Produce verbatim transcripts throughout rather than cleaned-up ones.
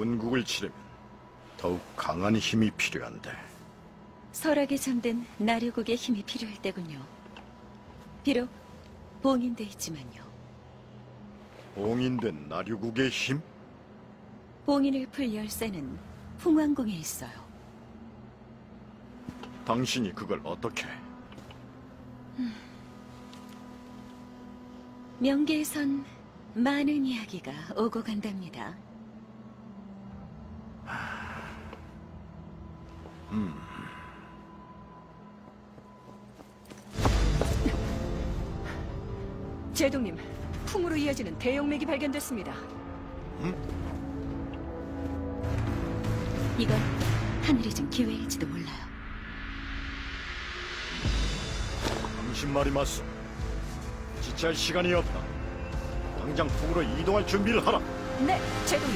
문국을 치려면 더욱 강한 힘이 필요한데. 설악에 잠든 나류국의 힘이 필요할 때군요. 비록 봉인돼 있지만요. 봉인된 나류국의 힘? 봉인을 풀 열쇠는 풍왕궁에 있어요. 당신이 그걸 어떻게? 음. 명계에선 많은 이야기가 오고 간답니다. 음. 제동님, 풍으로 이어지는 대용맥이 발견됐습니다. 음? 이건 하늘이 준 기회일지도 몰라요. 당신 말이 맞소. 지체할 시간이 없다. 당장 풍으로 이동할 준비를 하라. 네, 제동님.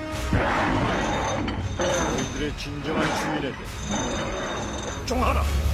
진정한 주인에게 복종하라.